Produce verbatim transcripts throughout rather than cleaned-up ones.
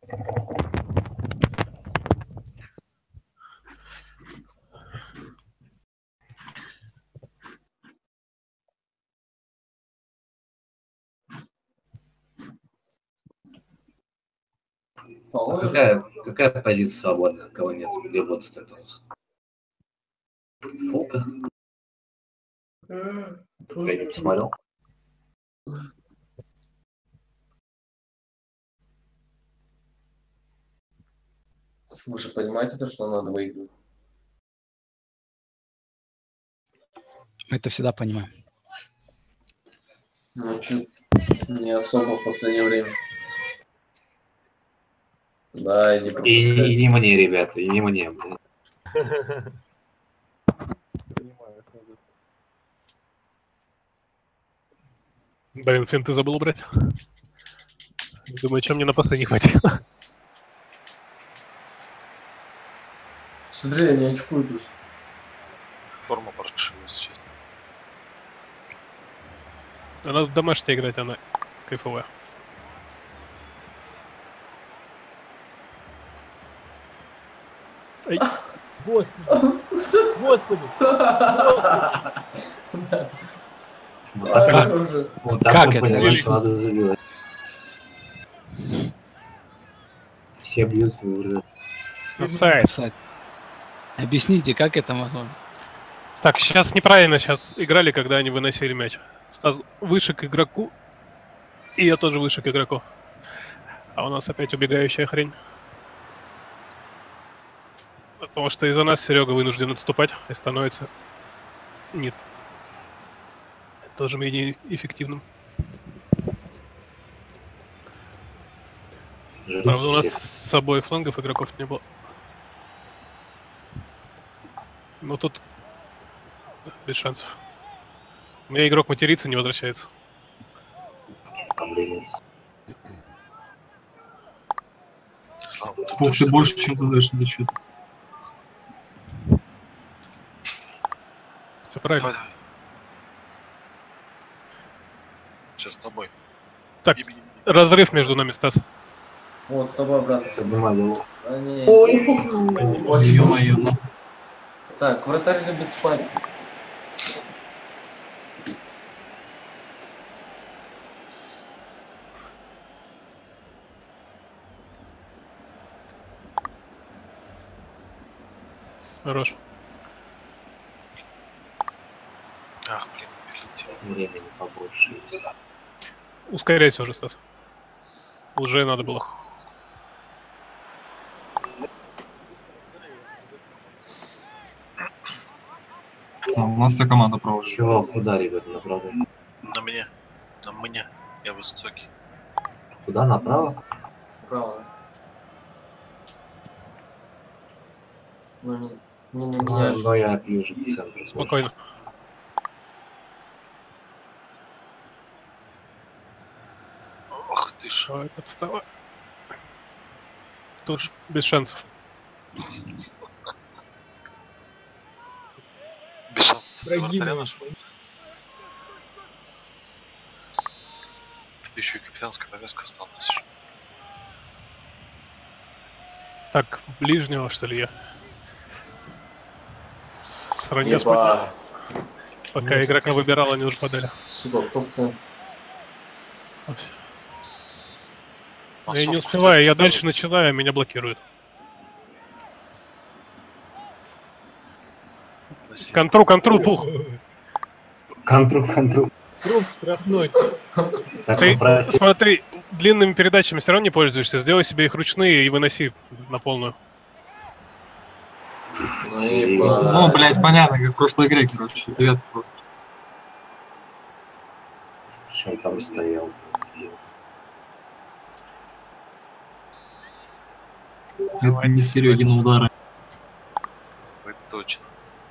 А какая, какая позиция свободная? Кого нет? Где вот статус? Фолка? Я не посмотрел. Вы же понимаете то, что надо выиграть? Мы это всегда понимаем. Ну, чуть не особо в последнее время. Да, и не И, пропускать. и не мне, ребята, и не мне. Блин. Блин, финты забыл убрать. Думаю, чем мне на пасы не хватило. Смотри, они очкуют уже. Форма паршивая сейчас. Она в домашней играть, она кайфовая. Ай. Господи! Господи! Вот так, Как? вот, Уже. вот так Как вот это? понимаешь, что надо забивать. Все бьются уже. Офсайд. Офсайд. Объясните, как это возможно? Так, сейчас неправильно сейчас играли, когда они выносили мяч. Стас выше к игроку, и я тоже выше к игроку. А у нас опять убегающая хрень. Потому что из-за нас Серега вынужден отступать и становится нет. Тоже менее эффективным. Правда, у нас с обоих флангов игроков не было. Но тут без шансов. У меня игрок матерится, не возвращается. Слава, Пух, ты больше, чем ты знаешь, не что-то. Все правильно. Давай, давай. Сейчас с тобой. Так, разрыв между нами, Стас. Вот, с тобой обратно. Поднимай голову. Они... Ой, Очень ё-моё, ну. Так, вратарь любит спать. Хорош. Ах, блин, перелетел. Времени побольше есть. Ускоряйся уже, Стас. Уже надо было. А, у нас вся команда проводит. Чего? Куда, ребята, направо? На мне. На мне. Я высокий. Куда, направо? Право. Ну, не, не на Ну, меня же. но я ближе к центру. Спокойно. Ох ты ж. Давай, подстава. Тут без шансов. Без шансов. Ты Враги вратаря мои. нашел? Ты еще и капитанскую повязку стал носишь. Так, ближнего, что ли, я? Сранец поднял. Еба. Пока игрока выбирал, они уже подали. Сука, кто в центре? Я не Массовку успеваю, я хотят дальше сделать. начинаю, а меня блокируют. Носи. Контру, контру, пух. Контру, контру. Труп штрафной. Так, Ты попроси. смотри, длинными передачами все равно не пользуешься. Сделай себе их ручные и выноси на полную. Ну, еба. Ну, блядь, понятно, как в прошлой игре, короче, ответ просто. Причем там стоял. Это не Серегина удары. Ой, точно.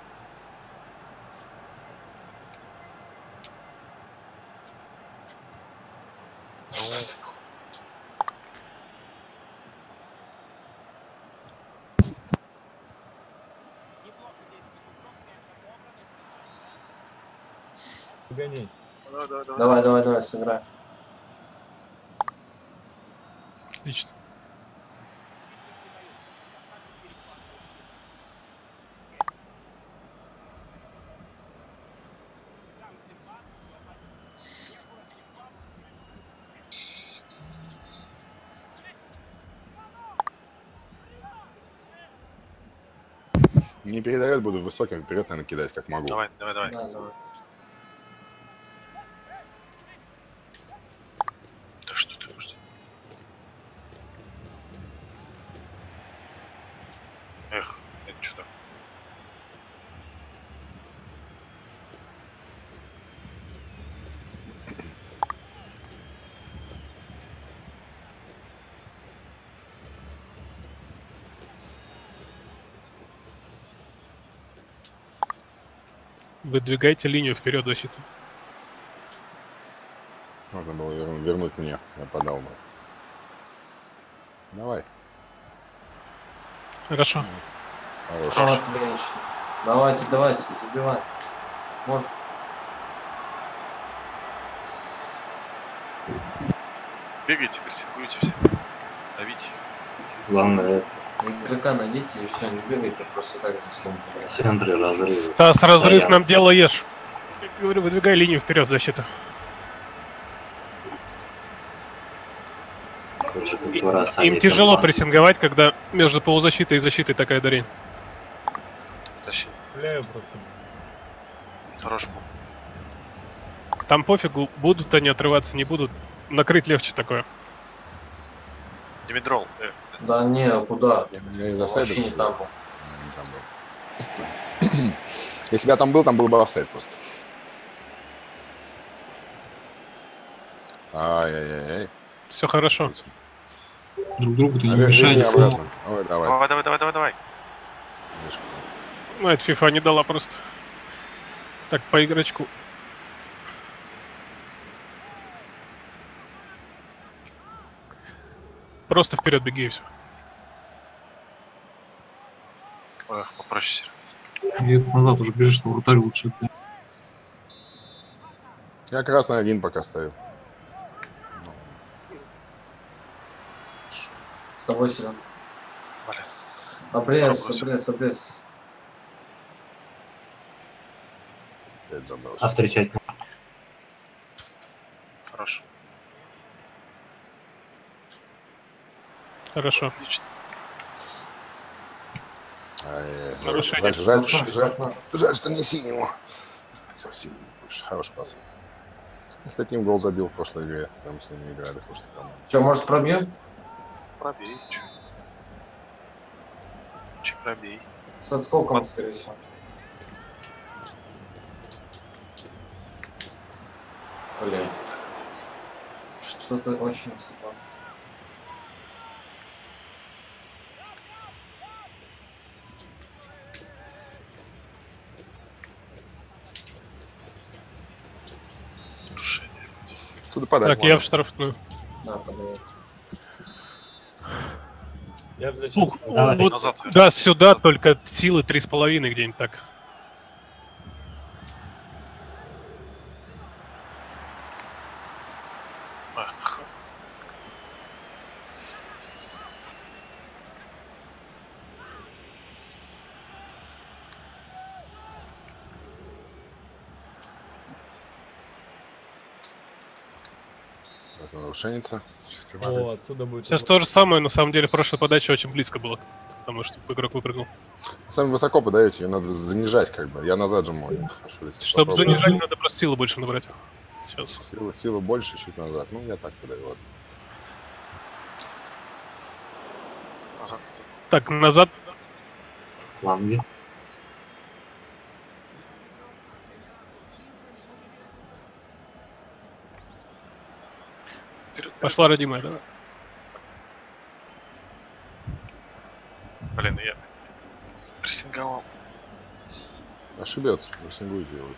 Гоняйся. Давай, давай, давай, сыграй. Отлично. Не передает, буду высоким вперед, наверное, кидать, как могу. Давай, давай, давай. Да, давай. Да что ты будешь? Эх, это что такое? Выдвигайте линию вперед защиты. Можно было вернуть, вернуть мне. Я подал бы. Давай. Хорошо. Хорош. Отлично. Давайте, давайте, забивай. Может. Бегайте, прессингуйте все. Давите. Главное, это Игрока найдите и все, не бегайте просто так за всем. в центре разрыва. Стас, разрыв Стоят. нам дело ешь. Говорю, выдвигай линию вперед защита. Тоже как И- два раза Им они тяжело там прессинговать, когда между полузащитой и защитой такая дарень. Тащи. Стреляю просто. Хорош был. Там пофигу, будут они отрываться, не будут. Накрыть легче такое. Димидрол. Эх, Да не, куда? Я, я из Я офсайда вообще не был. там был. Я не там был. Если бы я там был, там был бы офсайд просто. Ай-яй-яй. Все хорошо. Друг другу-то А, не верни мешайте. обратно. Ой, давай. давай, давай, давай, давай, давай. Мишка. Ну, это FIFA не дала просто. Так, по игрочку. Просто вперед беги и все. Эх, попроще, Серега. Лет назад уже бежишь, что вратарь лучше. Я красный один пока ставлю. С тобой, Серега. Блин. Обрез, обрез, обрез. Опять забрал. А встречать Хорошо. Хорошо. Отлично. Ай-яй-яй. Нарушение. Жаль, жаль, жаль, жаль, жаль, что не синему. Хотел синему больше. Хороший пас. Кстати, им гол забил в прошлой игре. Там с ними играли в прошлой команде. Че, может пробьем? Пробей, чё. Че пробей. С отскоком, скорее всего. Блин. Что-то очень высоко. Нарушение. Отсюда подать Так, можно. я в штрафную. Да, подавай. Я в защите. Ух, Давай. вот, Назад. да, сюда только силы три с половиной где-нибудь так. Ах, Это нарушенница. Чистой О, воды. отсюда будет. Сейчас то же самое, на самом деле, в прошлой подаче очень близко было. Потому что игрок выпрыгнул. Сами высоко подаете, ее надо занижать как бы. Я назад же мой. Чтобы занижать, надо просто силы больше набрать. Сейчас. Силы, силы больше, чуть назад. Ну, я так подаю. Вот. назад. Так, назад. фланги. Пошла родимая, давай. Блин, я прессинговал. Ошибется, прессингуйте его.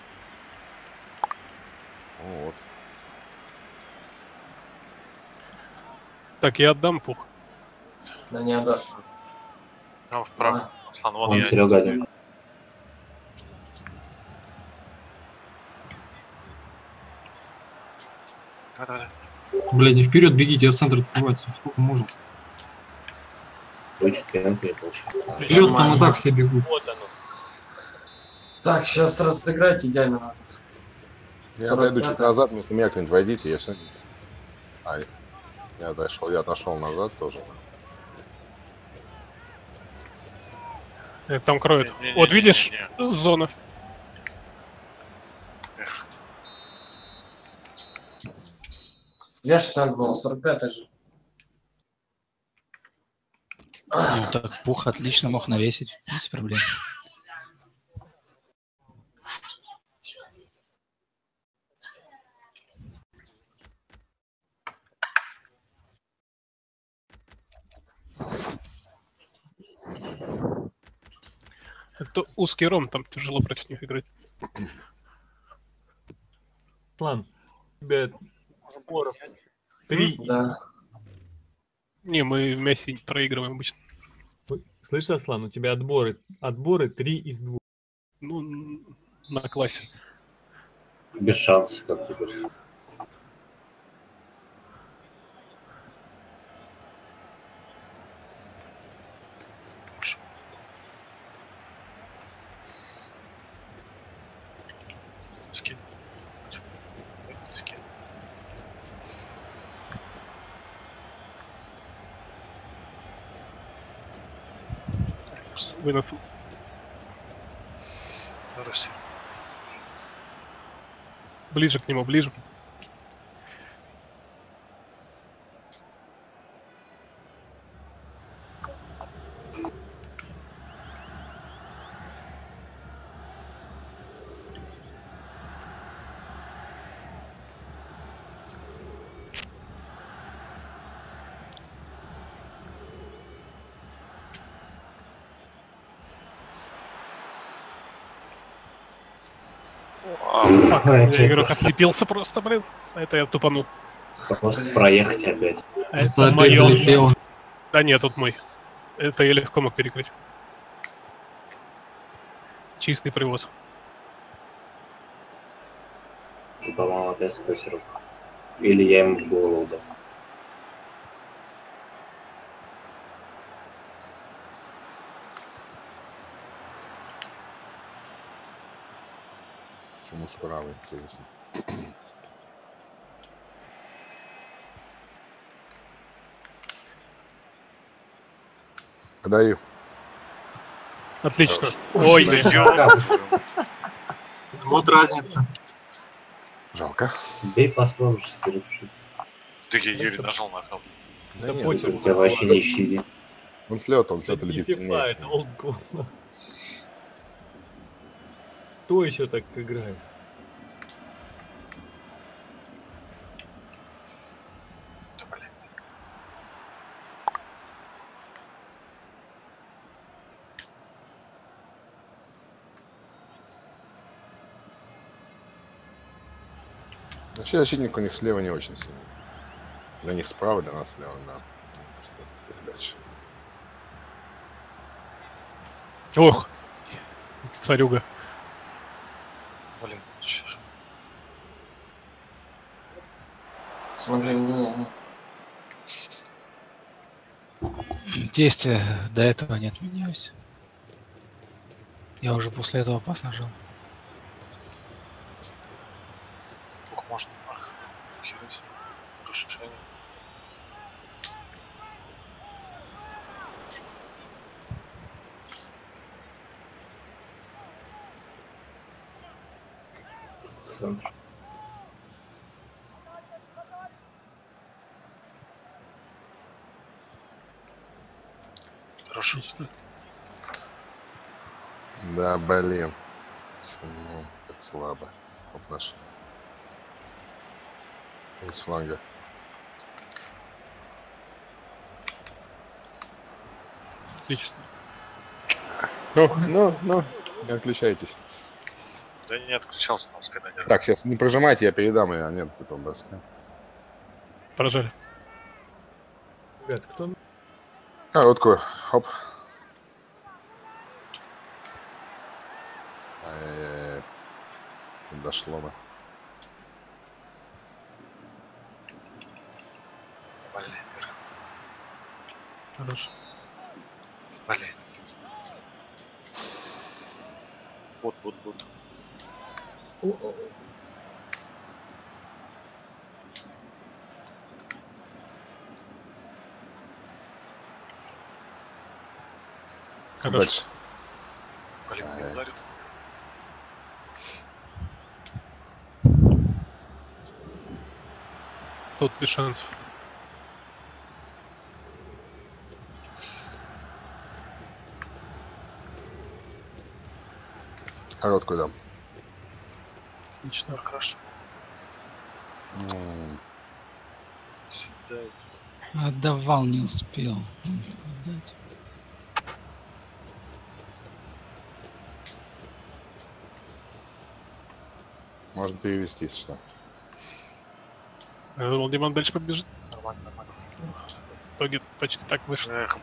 Вот. Так, я отдам пух. Да не отдашь. Ну, вправо. Аслан, вон Он я. Серега один один. стою. Давай, давай, давай. Блядь, не вперед бегите, я в центр открывать. Сколько можно? Вы четверенку не получил. Вперед там Нормально. и так все бегут. Вот оно. Так, сейчас разыграть идеально надо. Я отойду чуть сорок пять. назад, вместо меня кто-нибудь войдите, я все. Ай. Я отошел, я отошел назад тоже. Это там кроет. Не-не-не-не-не-не. Вот видишь, зона. Эх, Вешать надо было, сорок пятый же. Ну, так пух отлично мог навесить, без проблем. Это узкий ром, там тяжело против них играть. План. У тебя сборов три. Да. Не, мы в мясе проигрываем обычно. Слышишь, Аслан, у тебя отборы, отборы три из двух. Ну, н- на классе. Без шансов, как ты говоришь. скин. Скин. Вынос. Руси. Ближе к нему, ближе. Фак, я игрок ослепился просто, блин. Это я тупанул. Просто проехать опять. А Просто это опять моё. залетел. Да нет, тут мой. Это я легко мог перекрыть. Чистый привоз. И, по-моему, опять сквозь руку. Или я ему в голову дал. Почему справа, интересно. Отдаю. Отлично. Ой, Ой, да Вот разница. Жалко. Бей послушай, решить. Ты, Юрий, нажал на кнопку. Да Да нет, почему? У тебя вообще не исчезнет. он слет, он слет Это летит не сильнее. FIFA, это олдскул. Кто еще так играет? Да, блин. Вообще защитник у них слева не очень сильный. Для них справа, для нас слева, да. Просто передача. ох. Царюга. Блин, чё ж. Смотри, ну, Действия до этого не отменялись. Я уже после этого пас нажал. Ох, можно. Ах, хера себе. Разрушение. Центр. Хорошо. Да, блин. Ну, так слабо. Оп, наш. Из фланга. Отлично. Ну, ну, ну, не отключайтесь. Да не отключался, там спина держит. Так, сейчас не прожимайте, я передам ее. Нет, ты там броска. Поражали. Ребят, кто Короткую. Хоп. Ай-яй-яй. Дошло бы. Блин, Хорош. блин. Вот, вот, вот. Хорош. Дальше. Блин, Ай. не ударил. Тут без шансов. Короткую дам. Отлично. Хорошо. М, Седает. Отдавал, не успел. Отдать. Можно перевести, что. Я думал, Диман дальше побежит. Нормально, нормально. В итоге почти так вышло. Эх,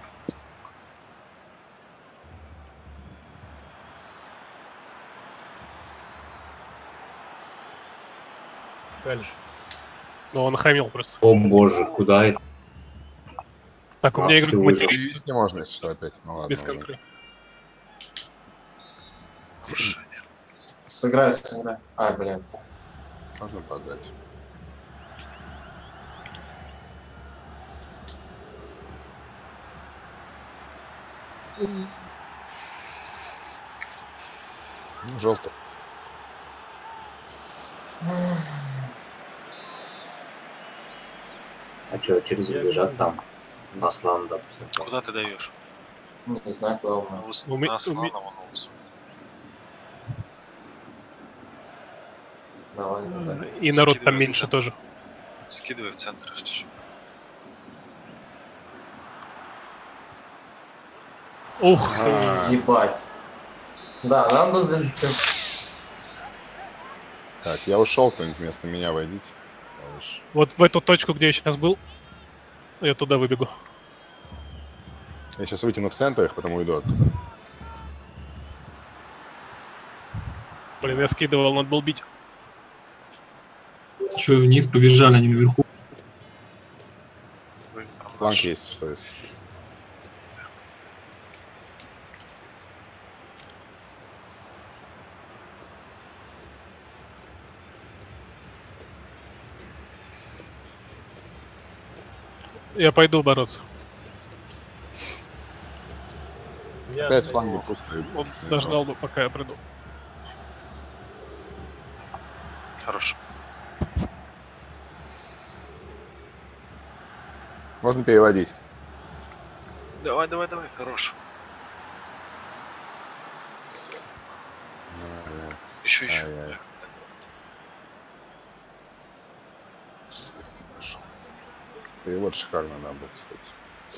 Дальше. Но он хамил просто. О боже, куда это? Так, у А, меня всё игрок выжил. матери Перевести можно, если что, опять. Ну ладно, без уже. контроля. нарушение. Сыграй, сыграй. А, блядь. Можно подать. Ну, желтый. А что, через бежать там? Аслан, допустим. Куда ты даешь? Не знаю, куда На, он. ус... У ме- на у Аслана, ме- вон на усу. Давай, давай. И народ там Скидывай меньше сюда. тоже. Скидывай в центр. чуть-чуть. Ух, А, Ебать. Да, надо залететь. Так, я ушел, кто-нибудь вместо меня войдите. Я уж- вот в эту точку, где я сейчас был, я туда выбегу. Я сейчас вытяну в центр их, потом уйду оттуда. Блин, я скидывал, надо был бить. Че, вниз побежали, они наверху. Вы там Фланг наш. есть, что есть. Я пойду бороться. Я Опять на фланги него. пустые. Он Не дождал бы, пока я приду. Хорош. Можно переводить. Давай, давай, давай, хорош. Ай-яй. Еще, еще. Ай-яй. Перевод шикарно нам был, кстати.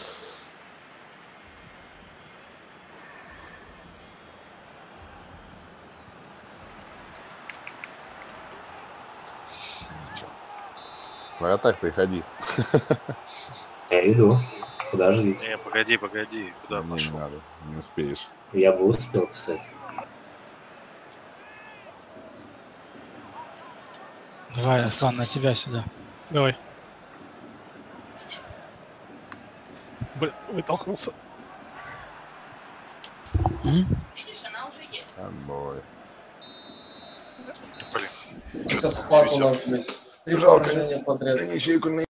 Вратарь, приходи. Я иду. Подождите. Не, погоди, погоди. Куда Мне не пошел? надо, не успеешь. Я бы успел, кстати. Давай, Аслан, на тебя сюда. Давай. Блин, вытолкнулся. М? Отбой. Это схват у нас, блядь. Три Жалко. поражения подряд. Они ячейку на